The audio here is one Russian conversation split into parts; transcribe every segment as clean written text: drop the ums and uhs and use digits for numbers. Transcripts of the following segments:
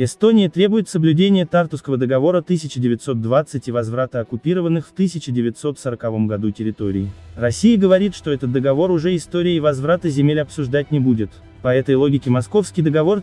Эстония требует соблюдения Тартусского договора 1920 и возврата оккупированных в 1940 году территорий. Россия говорит, что этот договор уже история и возврата земель обсуждать не будет. По этой логике Московский договор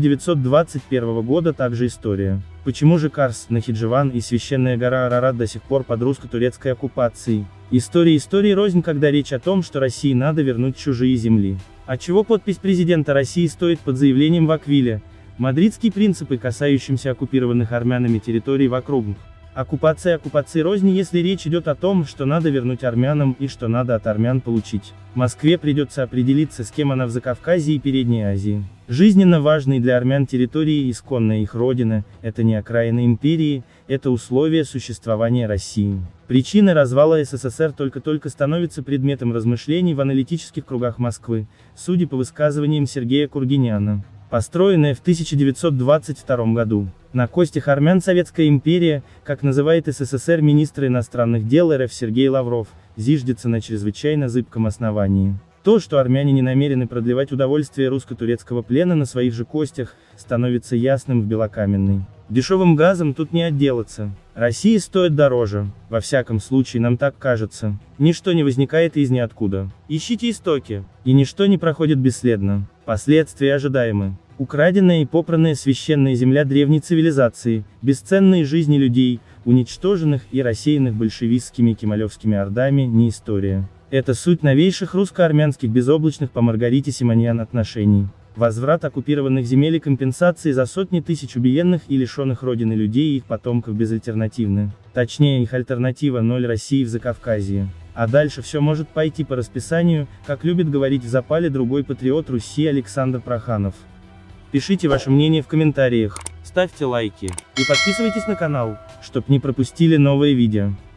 1921 года также история. Почему же Карс, Нахидживан и священная гора Арарат до сих пор под русско-турецкой оккупацией? История рознь, когда речь о том, что России надо вернуть чужие земли. Отчего подпись президента России стоит под заявлением в Аквиле? Мадридские принципы, касающиеся оккупированных армянами территорий вокруг. Оккупации рознь, если речь идет о том, что надо вернуть армянам и что надо от армян получить. Москве придется определиться, с кем она в Закавказье и Передней Азии. Жизненно важные для армян территории, исконная их родина, это не окраины империи, это условия существования России. Причины развала СССР только-только становятся предметом размышлений в аналитических кругах Москвы, судя по высказываниям Сергея Кургиняна. Построенная в 1922 году. На костях армян Советская империя, как называет СССР министр иностранных дел РФ Сергей Лавров, зиждется на чрезвычайно зыбком основании. То, что армяне не намерены продлевать удовольствие русско-турецкого плена на своих же костях, становится ясным в Белокаменной. Дешевым газом тут не отделаться. России стоит дороже, во всяком случае нам так кажется. Ничто не возникает из ниоткуда. Ищите истоки, и ничто не проходит бесследно. Последствия ожидаемы. Украденная и попранная священная земля древней цивилизации, бесценные жизни людей, уничтоженных и рассеянных большевистскими и кемалевскими ордами, не история. Это суть новейших русско-армянских безоблачных по Маргарите Симоньян отношений. Возврат оккупированных земель и компенсации за сотни тысяч убиенных и лишенных родины людей и их потомков безальтернативны. Точнее, их альтернатива — ноль России в Закавказье. А дальше все может пойти по расписанию, как любит говорить в запале другой патриот Руси Александр Проханов. Пишите ваше мнение в комментариях, ставьте лайки и подписывайтесь на канал, чтобы не пропустили новые видео.